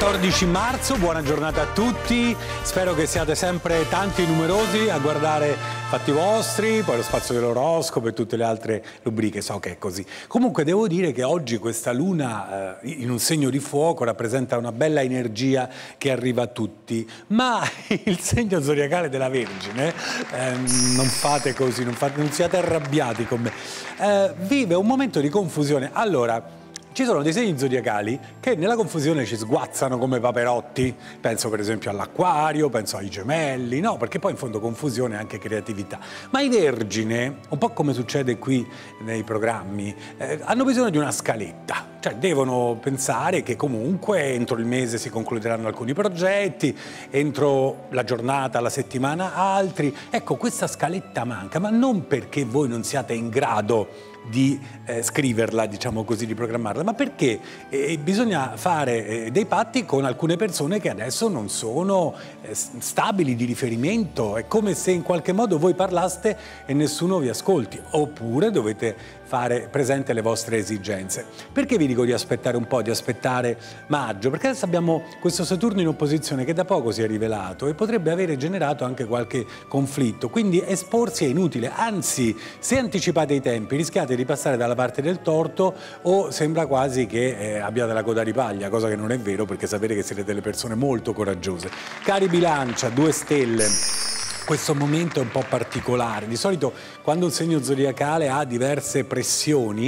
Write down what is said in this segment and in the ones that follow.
14 marzo, buona giornata a tutti, spero che siate sempre tanti e numerosi a guardare Fatti Vostri, poi lo spazio dell'oroscopo e tutte le altre rubriche, so che è così. Comunque devo dire che oggi questa luna in un segno di fuoco rappresenta una bella energia che arriva a tutti, ma il segno zodiacale della Vergine, non fate così, non siate arrabbiati con me, vive un momento di confusione. Allora, ci sono dei segni zodiacali che nella confusione ci sguazzano come paperotti, penso per esempio all'Acquario, penso ai Gemelli, no? Perché poi in fondo confusione è anche creatività. Ma i Vergine, un po' come succede qui nei programmi, hanno bisogno di una scaletta, cioè devono pensare che comunque entro il mese si concluderanno alcuni progetti, entro la giornata, la settimana altri. Ecco, questa scaletta manca, ma non perché voi non siate in grado di scriverla, diciamo così, di programmarla, ma perché bisogna fare dei patti con alcune persone che adesso non sono stabili di riferimento. È come se in qualche modo voi parlaste e nessuno vi ascolti, oppure dovete fare presente le vostre esigenze. Perché vi dico di aspettare un po', di aspettare maggio? Perché adesso abbiamo questo Saturno in opposizione che da poco si è rivelato e potrebbe avere generato anche qualche conflitto, quindi esporsi è inutile, anzi se anticipate i tempi rischiate di passare dalla parte del torto o sembra quasi che abbiate la coda di paglia, cosa che non è vero, perché sapete che siete delle persone molto coraggiose. Cari Bilancia, 2 stelle. Questo momento è un po' particolare. Di solito quando un segno zodiacale ha diverse pressioni,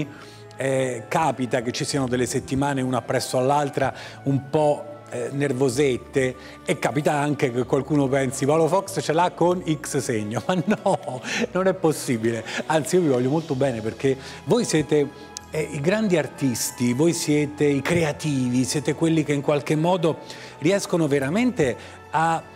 capita che ci siano delle settimane una presso all'altra un po' nervosette, e capita anche che qualcuno pensi Paolo Fox ce l'ha con X segno, ma no, non è possibile. Anzi, io vi voglio molto bene, perché voi siete i grandi artisti, voi siete i creativi, siete quelli che in qualche modo riescono veramente a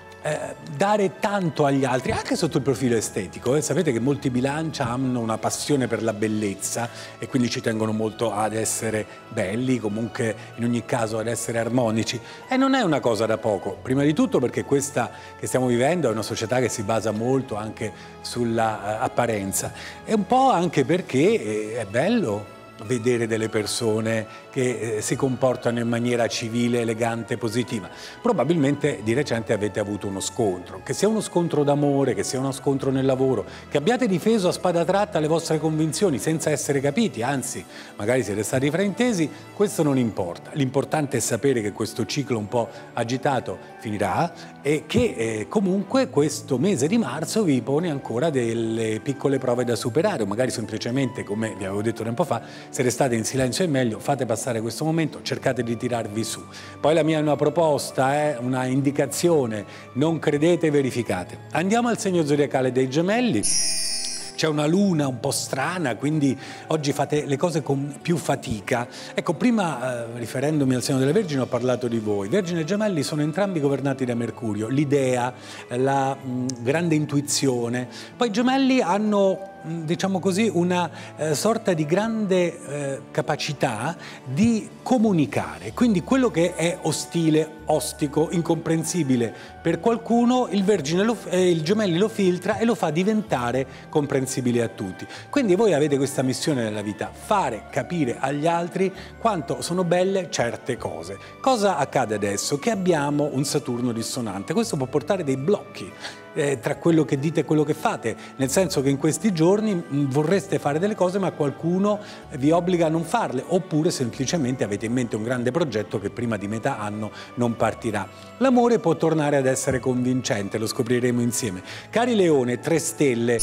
dare tanto agli altri, anche sotto il profilo estetico. Sapete che molti Bilancia hanno una passione per la bellezza e quindi ci tengono molto ad essere belli, comunque in ogni caso ad essere armonici, e non è una cosa da poco, prima di tutto perché questa che stiamo vivendo è una società che si basa molto anche sulla apparenza, e un po' anche perché è bello vedere delle persone che si comportano in maniera civile, elegante, positiva. Probabilmente di recente avete avuto uno scontro, che sia uno scontro d'amore, che sia uno scontro nel lavoro, che abbiate difeso a spada tratta le vostre convinzioni senza essere capiti, anzi magari siete stati fraintesi, questo non importa. L'importante è sapere che questo ciclo un po' agitato finirà e che comunque questo mese di marzo vi pone ancora delle piccole prove da superare, o magari semplicemente, come vi avevo detto tempo fa, se restate in silenzio è meglio, fate passare questo momento, cercate di tirarvi su. Poi la mia è una proposta, una indicazione, non credete, verificate. Andiamo al segno zodiacale dei Gemelli. C'è una luna un po' strana, quindi oggi fate le cose con più fatica. Ecco, prima riferendomi al segno delle Vergini ho parlato di voi. Vergine e Gemelli sono entrambi governati da Mercurio, l'idea, la grande intuizione. Poi i Gemelli hanno, diciamo così, una sorta di grande capacità di comunicare, quindi quello che è ostile, ostico, incomprensibile per qualcuno, il Gemelli lo filtra e lo fa diventare comprensibile a tutti. Quindi voi avete questa missione nella vita, fare capire agli altri quanto sono belle certe cose. Cosa accade adesso? Che abbiamo un Saturno dissonante, questo può portare dei blocchi tra quello che dite e quello che fate, nel senso che in questi giorni vorreste fare delle cose ma qualcuno vi obbliga a non farle, oppure semplicemente avete in mente un grande progetto che prima di metà anno non partirà. L'amore può tornare ad essere convincente, lo scopriremo insieme. Cari Leone, 3 stelle,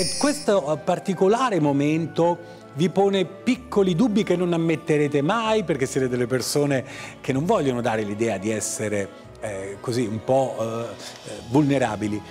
questo particolare momento vi pone piccoli dubbi che non ammetterete mai, perché siete delle persone che non vogliono dare l'idea di essere così un po' vulnerabili.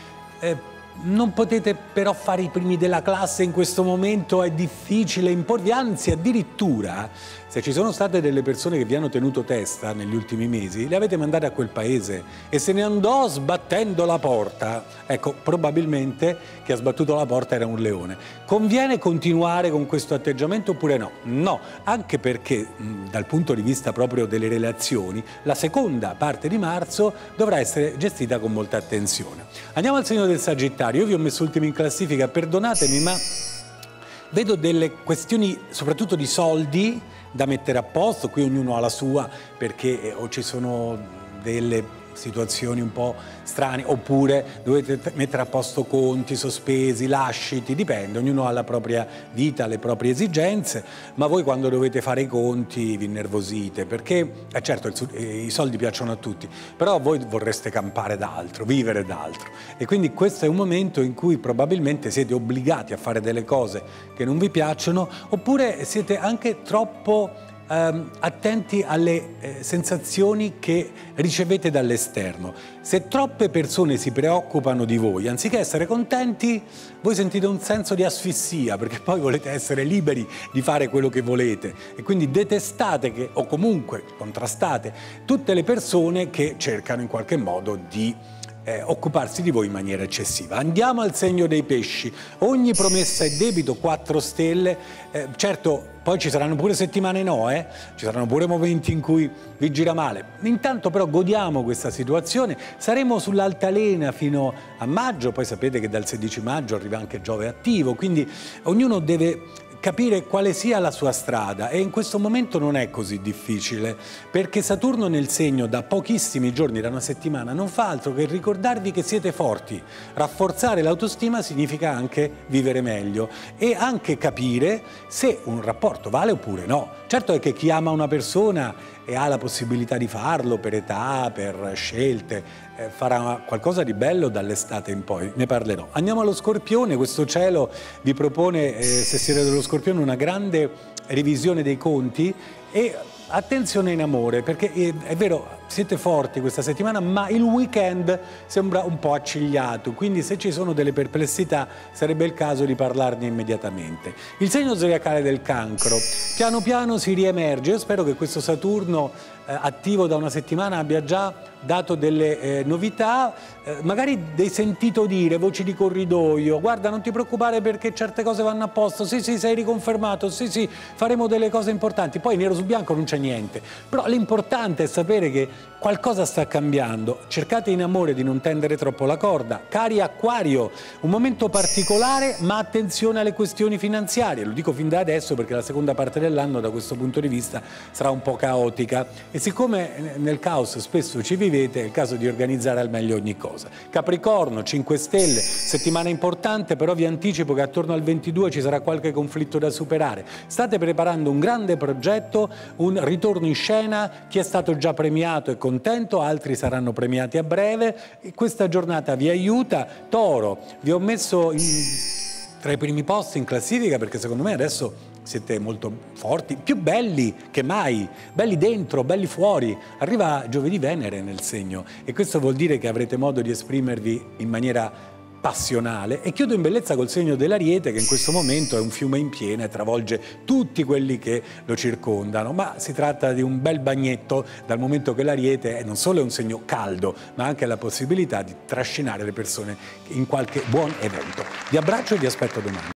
Non potete però fare i primi della classe in questo momento, è difficile imporvi, anzi addirittura se ci sono state delle persone che vi hanno tenuto testa negli ultimi mesi, le avete mandate a quel paese e se ne andò sbattendo la porta. Ecco, probabilmente chi ha sbattuto la porta era un leone. Conviene continuare con questo atteggiamento oppure no? No, anche perché dal punto di vista proprio delle relazioni, la seconda parte di marzo dovrà essere gestita con molta attenzione. Andiamo al segno del Sagittario. Io vi ho messo ultimi in classifica, perdonatemi, ma vedo delle questioni soprattutto di soldi da mettere a posto. Qui ognuno ha la sua, perché o ci sono delle situazioni un po' strane, oppure dovete mettere a posto conti, sospesi, lasciti, dipende, ognuno ha la propria vita, le proprie esigenze, ma voi quando dovete fare i conti vi innervosite, perché certo i soldi piacciono a tutti, però voi vorreste campare d'altro, vivere d'altro, e quindi questo è un momento in cui probabilmente siete obbligati a fare delle cose che non vi piacciono, oppure siete anche troppo attenti alle sensazioni che ricevete dall'esterno. Se troppe persone si preoccupano di voi, anziché essere contenti, voi sentite un senso di asfissia, perché poi volete essere liberi di fare quello che volete e quindi detestate o comunque contrastate tutte le persone che cercano in qualche modo di occuparsi di voi in maniera eccessiva. Andiamo al segno dei pesci. Ogni promessa è debito, 4 stelle. Certo, poi ci saranno pure settimane no, ci saranno pure momenti in cui vi gira male. Intanto però godiamo questa situazione. Saremo sull'altalena fino a maggio, poi sapete che dal 16 maggio arriva anche Giove attivo, quindi ognuno deve capire quale sia la sua strada, e in questo momento non è così difficile, perché Saturno nel segno da pochissimi giorni, da una settimana, non fa altro che ricordarvi che siete forti. Rafforzare l'autostima significa anche vivere meglio e anche capire se un rapporto vale oppure no. Certo è che chi ama una persona e ha la possibilità di farlo per età, per scelte, farà qualcosa di bello dall'estate in poi, ne parlerò. Andiamo allo Scorpione. Questo cielo vi propone, se siete dello Scorpione, una grande revisione dei conti e attenzione in amore, perché è vero, siete forti questa settimana, ma il weekend sembra un po' accigliato, quindi se ci sono delle perplessità sarebbe il caso di parlarne immediatamente. Il segno zodiacale del Cancro, piano piano si riemerge. Io spero che questo Saturno attivo da una settimana abbia già dato delle novità, magari dei sentito dire, voci di corridoio, guarda non ti preoccupare perché certe cose vanno a posto, sì sì sei riconfermato, sì sì faremo delle cose importanti, poi nero su bianco non c'è niente, però l'importante è sapere che qualcosa sta cambiando. Cercate in amore di non tendere troppo la corda. Cari Acquario, un momento particolare, ma attenzione alle questioni finanziarie, lo dico fin da adesso perché la seconda parte dell'anno da questo punto di vista sarà un po' caotica e siccome nel caos spesso ci vivete è il caso di organizzare al meglio ogni cosa. Capricorno, 5 stelle, settimana importante, però vi anticipo che attorno al 22 ci sarà qualche conflitto da superare. State preparando un grande progetto, un ritorno in scena, chi è stato già premiato è contento, altri saranno premiati a breve e questa giornata vi aiuta. Toro, vi ho messo tra i primi posti in classifica perché secondo me adesso siete molto forti, più belli che mai, belli dentro, belli fuori. Arriva giovedì Venere nel segno e questo vuol dire che avrete modo di esprimervi in maniera passionale. E chiudo in bellezza col segno dell'Ariete, che in questo momento è un fiume in piena e travolge tutti quelli che lo circondano, ma si tratta di un bel bagnetto dal momento che l'Ariete non solo è un segno caldo ma anche la possibilità di trascinare le persone in qualche buon evento. Vi abbraccio e vi aspetto domani.